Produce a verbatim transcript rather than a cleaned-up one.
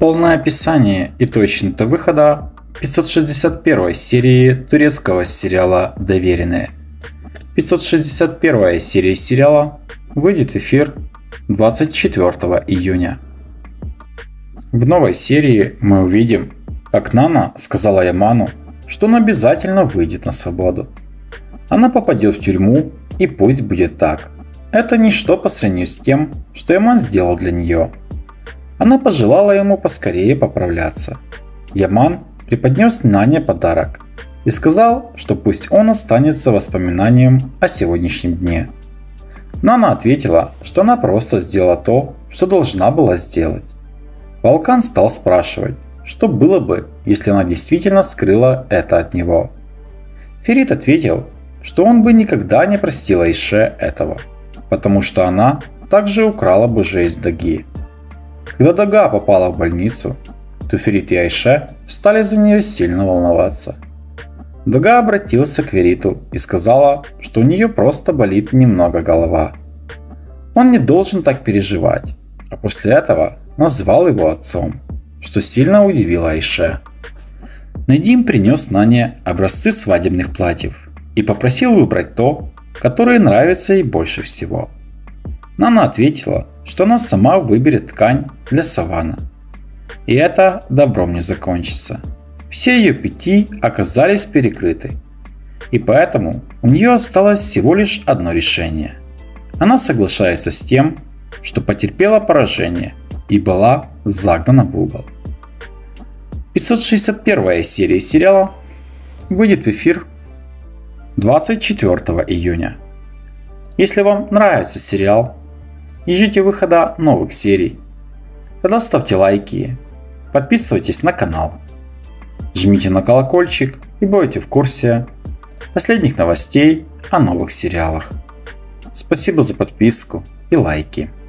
Полное описание и точная дата выхода пятьсот шестьдесят первой серии турецкого сериала «Доверенные». пятьсот шестьдесят первая серия сериала выйдет в эфир двадцать четвёртого июня. В новой серии мы увидим, как Нана сказала Яману, что он обязательно выйдет на свободу. Она попадет в тюрьму, и пусть будет так. Это ничто по сравнению с тем, что Яман сделал для нее. Она пожелала ему поскорее поправляться. Яман преподнес Нане подарок и сказал, что пусть он останется воспоминанием о сегодняшнем дне. Нана ответила, что она просто сделала то, что должна была сделать. Волкан стал спрашивать, что было бы, если она действительно скрыла это от него. Ферит ответил, что он бы никогда не простил Айше этого, потому что она также украла бы жизнь Даги. Когда Дага попала в больницу, то Ферит и Айше стали за нее сильно волноваться. Дага обратился к Фериту и сказала, что у нее просто болит немного голова. Он не должен так переживать, а после этого назвал его отцом, что сильно удивило Айше. Надим принес Нане образцы свадебных платьев и попросил выбрать то, которое нравится ей больше всего. Нана ответила, что она сама выберет ткань для савана. И это добром не закончится. Все ее пяти оказались перекрыты. И поэтому у нее осталось всего лишь одно решение. Она соглашается с тем, что потерпела поражение и была загнана в угол. пятьсот шестьдесят первая серия сериала выйдет в эфир двадцать четвёртого июня. Если вам нравится сериал и ждите выхода новых серий, тогда ставьте лайки, подписывайтесь на канал, жмите на колокольчик и будете в курсе последних новостей о новых сериалах. Спасибо за подписку и лайки.